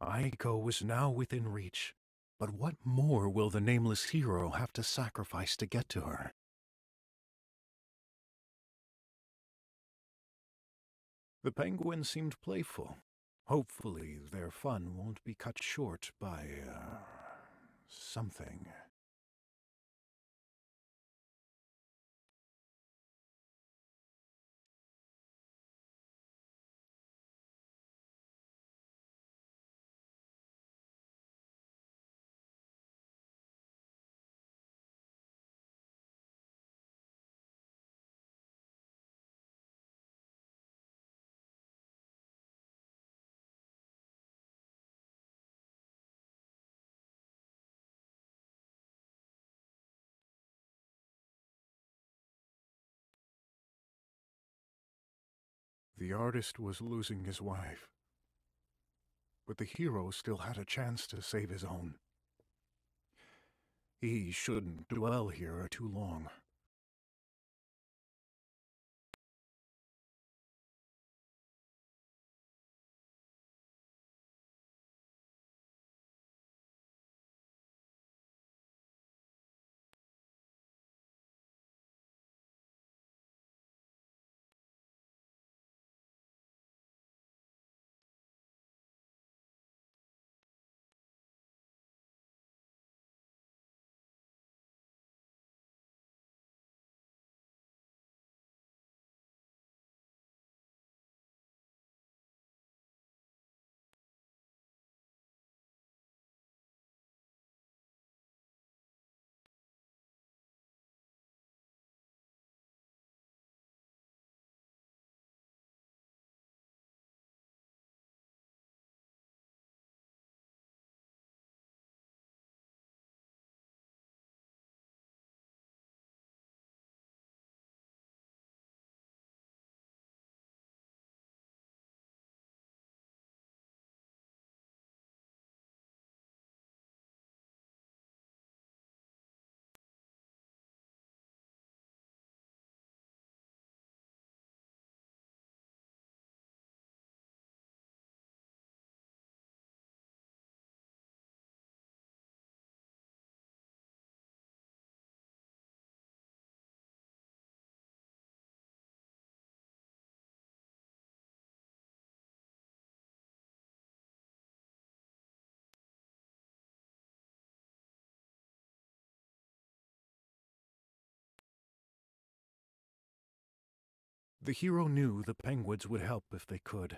Aiko was now within reach, but what more will the Nameless Hero have to sacrifice to get to her? The penguins seemed playful. Hopefully their fun won't be cut short by, something. The artist was losing his wife, but the hero still had a chance to save his own. He shouldn't dwell here too long. The hero knew the penguins would help if they could.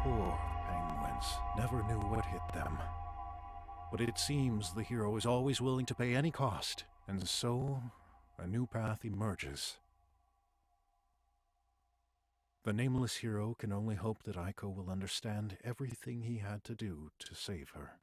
Poor penguins never knew what hit them. But it seems the hero is always willing to pay any cost, and so a new path emerges. The Nameless Hero can only hope that Aiko will understand everything he had to do to save her.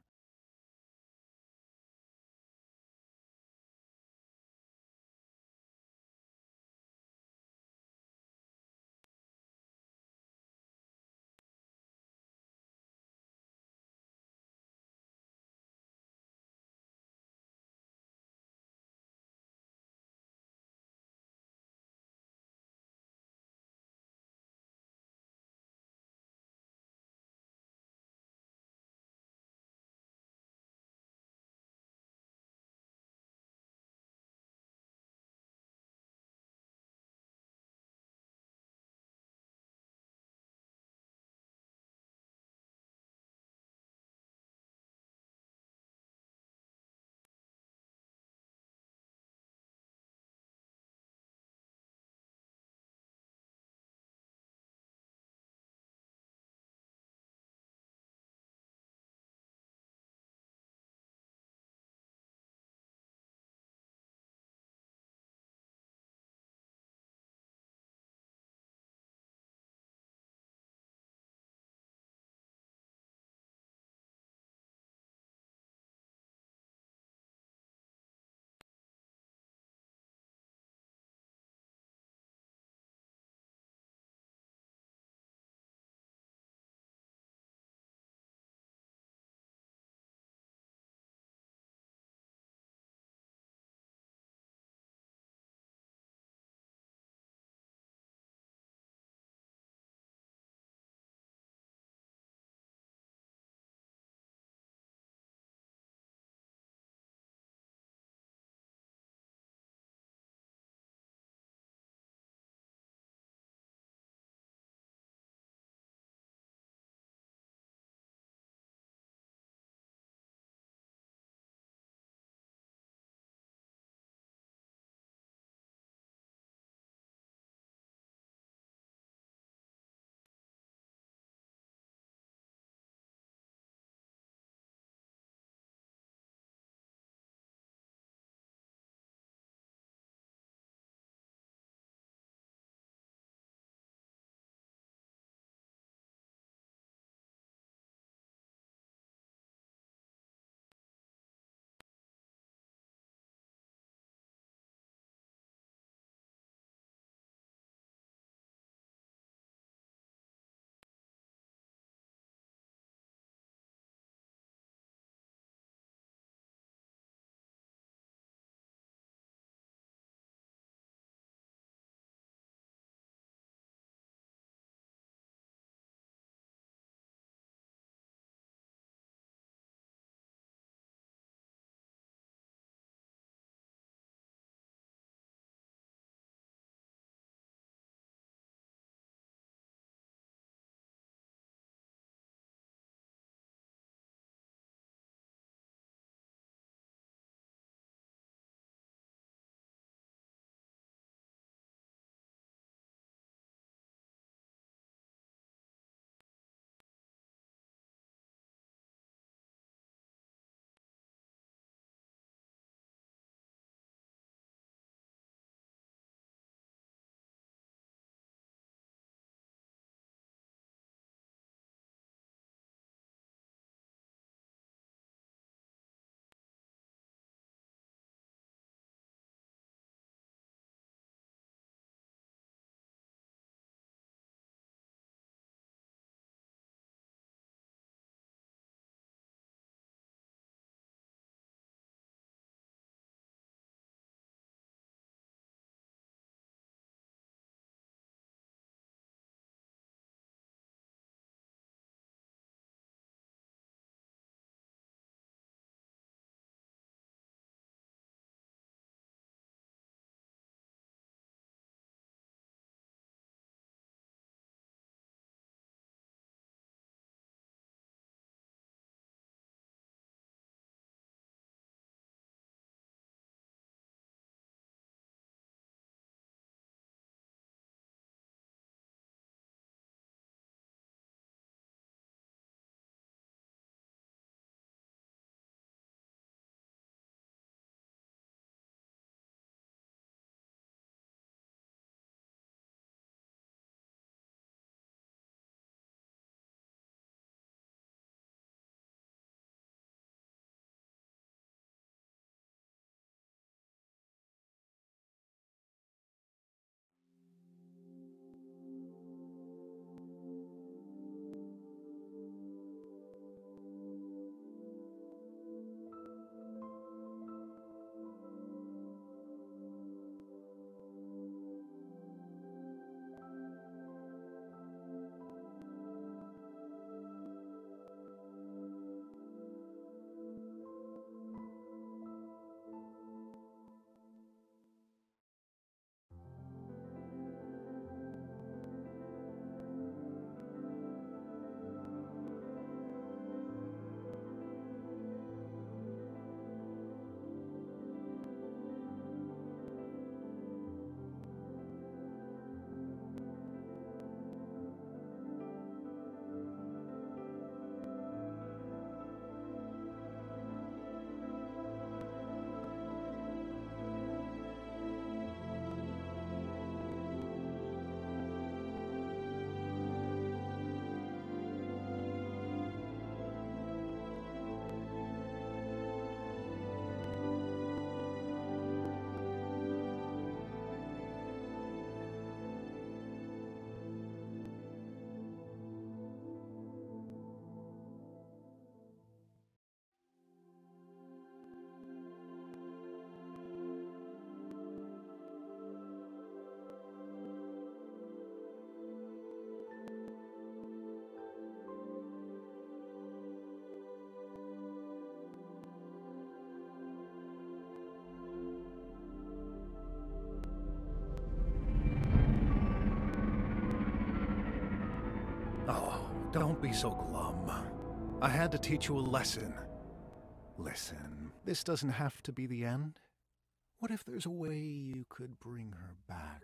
Don't be so glum. I had to teach you a lesson. Listen, this doesn't have to be the end. What if there's a way you could bring her back?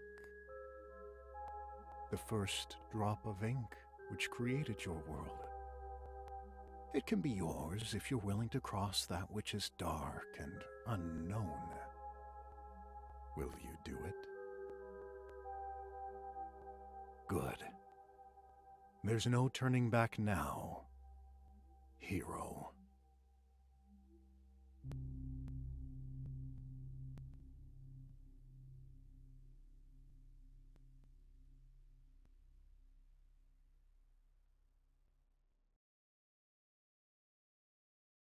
The first drop of ink which created your world. It can be yours if you're willing to cross that which is dark and unknown. Will you do it? Good. There's no turning back now, hero.